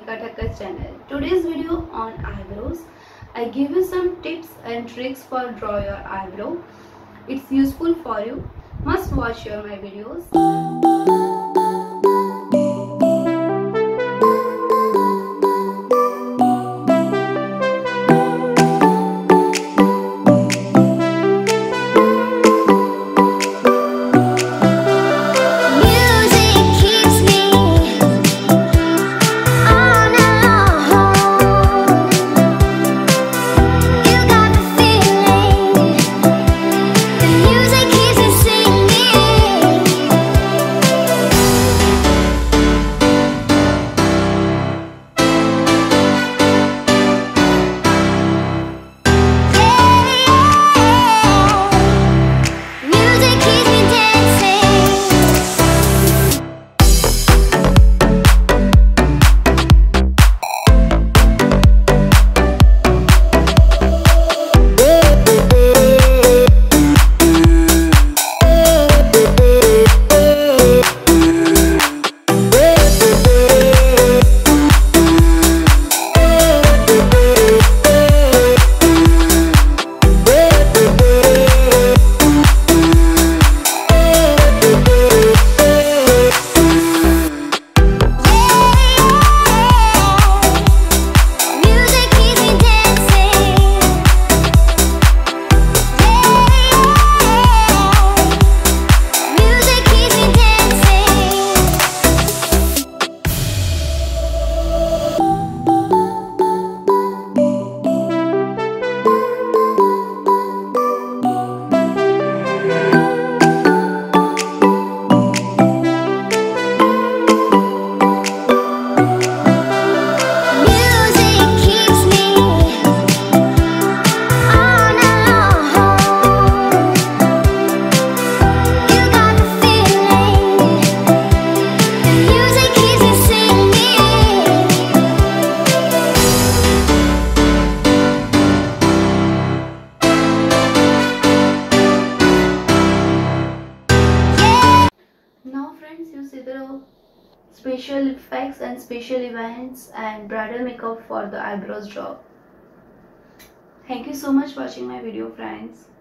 Monika Thakkar channel. Today's video on eyebrows. I give you some tips and tricks for draw your eyebrow. It's useful for you. Must watch my videos. Now friends, you see the special effects and special events and bridal makeup for the eyebrows job. Thank you so much for watching my video, friends.